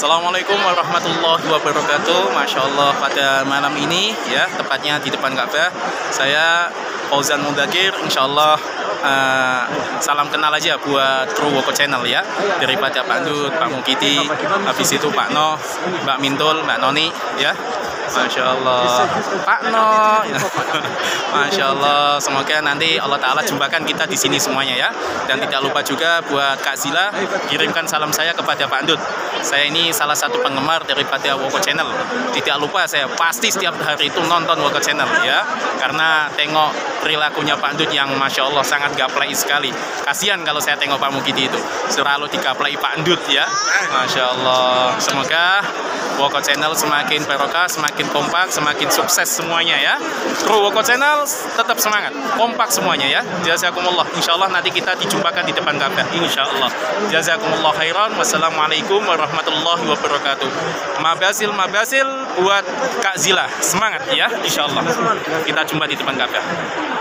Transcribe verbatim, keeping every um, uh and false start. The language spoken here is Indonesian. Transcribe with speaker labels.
Speaker 1: Assalamualaikum warahmatullahi wabarakatuh. Masya Allah, pada malam ini ya, tepatnya di depan Ka'bah, saya Fauzan Mudakir, insya Allah uh, salam kenal aja buat kru Woko Channel ya, daripada Pak Ndut, Pak Mukidi, habis itu Pak No, Mbak Mintul, Mbak Noni ya. Masya Allah, Pak No, Masya Allah. Semoga nanti Allah Ta'ala jumpakan kita di sini semuanya ya. Dan tidak lupa juga buat Kak Zila, kirimkan salam saya kepada Pak Ndut. Saya ini salah satu penggemar daripada Woko Channel. Tidak lupa, saya pasti setiap hari itu nonton Woko Channel ya. Karena tengok perilakunya Pak Ndut yang Masya Allah sangat gaplai sekali. Kasihan kalau saya tengok Pak Mukidi itu selalu digaplai Pak Ndut ya. Masya Allah. Semoga Woko Channel semakin barokah, semakin kompak, semakin sukses semuanya ya. Kru Woko Channel tetap semangat, kompak semuanya ya. Jazakumullah. Insya Allah nanti kita dijumpakan di depan Ka'bah. Insya Allah. Jazakumullah khairan. Wassalamualaikum warahmatullahi wabarakatuh. Mabasil mabasil buat Kak Zila. Semangat ya. Insya Allah. Kita jumpa di depan Ka'bah.